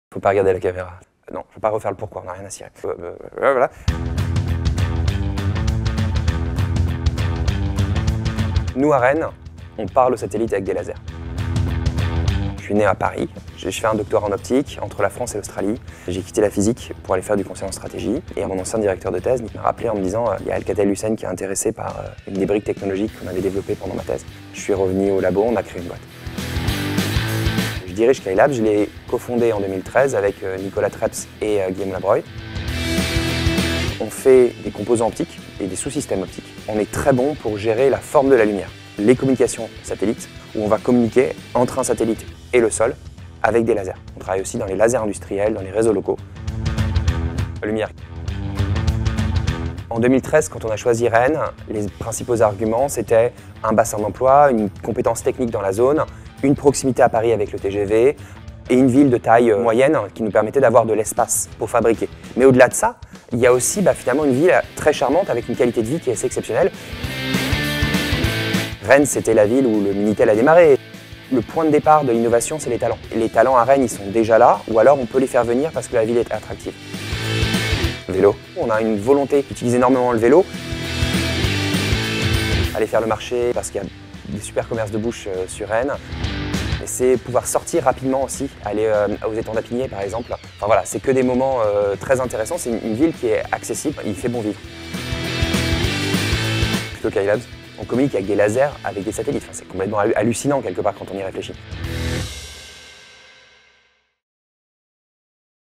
Faut pas regarder la caméra. Non, je vais pas refaire le pourquoi, on n'a rien à cirer. Voilà. Nous, à Rennes, on parle au satellite avec des lasers. Je suis né à Paris, j'ai fait un doctorat en optique entre la France et l'Australie. J'ai quitté la physique pour aller faire du conseil en stratégie. Et mon ancien directeur de thèse m'a rappelé en me disant il y a Alcatel-Lucent qui est intéressé par une des briques technologiques qu'on avait développées pendant ma thèse. Je suis revenu au labo, on a créé une boîte. Je dirige Skylab, je l'ai cofondé en 2013 avec Nicolas Treps et Guillaume Labreuil. On fait des composants optiques et des sous-systèmes optiques. On est très bon pour gérer la forme de la lumière. Les communications satellites, où on va communiquer entre un satellite et le sol avec des lasers. On travaille aussi dans les lasers industriels, dans les réseaux locaux. La lumière. En 2013, quand on a choisi Rennes, les principaux arguments, c'était un bassin d'emploi, une compétence technique dans la zone, une proximité à Paris avec le TGV et une ville de taille moyenne qui nous permettait d'avoir de l'espace pour fabriquer. Mais au-delà de ça, il y a aussi finalement une ville très charmante avec une qualité de vie qui est assez exceptionnelle. Rennes, c'était la ville où le Minitel a démarré. Le point de départ de l'innovation, c'est les talents. Et les talents à Rennes, ils sont déjà là, ou alors on peut les faire venir parce que la ville est attractive. Vélo. On a une volonté d'utiliser énormément le vélo. Aller faire le marché parce qu'il y a des super commerces de bouche sur Rennes. Et c'est pouvoir sortir rapidement aussi, aller aux étangs d'Apigné par exemple. Enfin voilà, c'est que des moments très intéressants. C'est une ville qui est accessible, il fait bon vivre. Plutôt Skylab, on communique avec des lasers, avec des satellites. Enfin, c'est complètement hallucinant quelque part quand on y réfléchit.